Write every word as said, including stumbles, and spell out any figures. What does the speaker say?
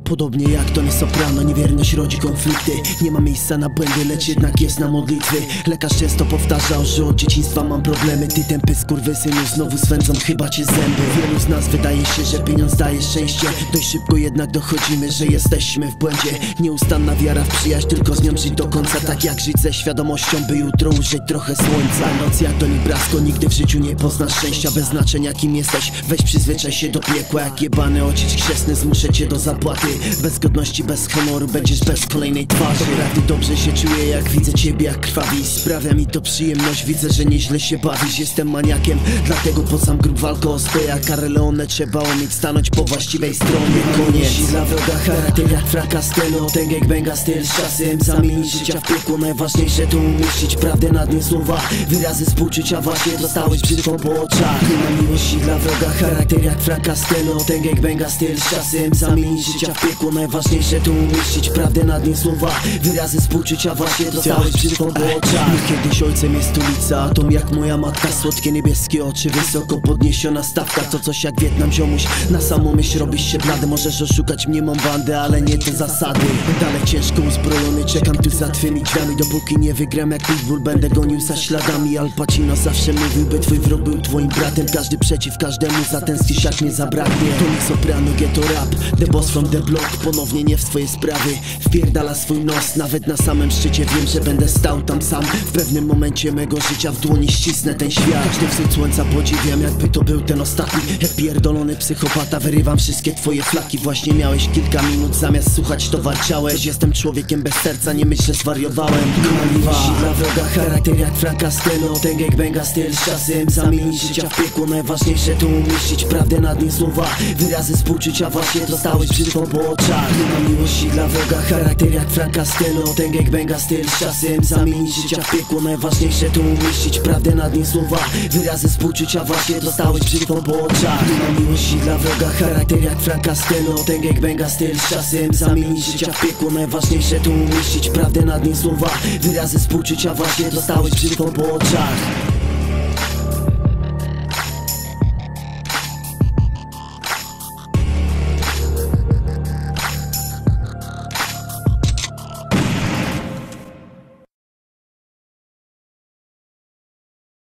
Podobnie jak Tony Soprano, niewierność rodzi konflikty. Nie ma miejsca na błędy, lecz jednak jest na modlitwy. Lekarz często powtarzał, że od dzieciństwa mam problemy. Ty tępy skurwysynu, znowu swędzą chyba cię zęby. Wielu z nas wydaje się, że pieniądz daje szczęście. Dość szybko jednak dochodzimy, że jesteśmy w błędzie. Nieustanna wiara w przyjaźń, tylko z nią żyć do końca. Tak jak żyć ze świadomością, by jutro użyć trochę słońca. Noc jak Donnie Brasco, nigdy w życiu nie poznasz szczęścia. Bez znaczenia kim jesteś, weź przyzwyczaj się do piekła. Jak jebany ojciec chrzestny, zmuszę cię do zapłaty. Bez godności, bez honoru, będziesz bez kolejnej twarzy. Prawdy dobrze się czuję, jak widzę ciebie jak krwawi. Sprawia mi to przyjemność, widzę, że nieźle się bawisz. Jestem maniakiem, dlatego po sam grób walkę o swoje. Jak Carleone trzeba umieć stanąć po właściwej stronie. Koniec dla wroga, charakter jak Frank Castello. Ten gangbanga styl z czasem zamieni życia w piekło. Najważniejsze to umieścić prawdę na dnie słowa. Wyrazy współczucia właśnie dostałeś brzydko po oczach. Nie ma miłości dla wroga, charakter jak Frank Castello. Ten gangbanga styl z czasem zamieni życia w piekło. Najważniejsze to umieścić prawdę na dnie słowa. Wyrazy współczucia właśnie dostałeś brzydko po oczach. Kiedyś ojcem jest ulica, atom jak moja matka. Słodkie niebieskie oczy, wysoko podniesiona stawka. To coś jak Wietnam, ziomuś, na samą myśl robisz się blady. Możesz oszukać mnie, mam bandę, ale nie te zasady. Dalej ciężko uzbrojony, czekam tu za twymi drzwiami. Dopóki nie wygram jak Pitbull, będę gonił za śladami. Al Pacino zawsze mówił, by twój wróg był twoim bratem. Każdy przeciw każdemu, zatęsknisz jak mnie zabraknie. Tony Soprano, ghetto rap, the boss from the block. Ponownie nie w swoje sprawy, wpierdala swój nos. Nawet na samym szczycie wiem, że będę stał tam sam. W pewnym momencie mego życia w dłoni ścisnę ten świat. Każdy wschód słońca podziwiam, jakby to był ten ostatni. Jak pierdolony psychopata wyrywam wszystkie twoje flaki. Właśnie miałeś kilka minut, zamiast słuchać to walczałeś. Jestem człowiekiem bez serca, nie myślę, zwariowałem. Miłości dla wroga, charakter jak Frank Castello. Ten gangbanga styl z czasem zamieni życia w piekło. Najważniejsze to umieścić prawdę na dnie słowa. Wyrazy współczucia właśnie dostałeś brzydko po oczach. Nie ma miłości dla wroga, charakter jak Frank Castello. Ten gangbanga styl z czasem zamieni życia w piekło. Najważniejsze to umieścić prawdę na dnie słowa. Wyrazy współczucia właśnie dostałeś brzydko po oczach. Nie ma miłości dla wroga, charakter jak Frank Castello. Ten gangbanga styl z czasem zamieni życia w piekło. Najważniejsze to umieścić prawdę na dnie słowa. Wyrazy współczucia właśnie dostałeś brzydko po oczach.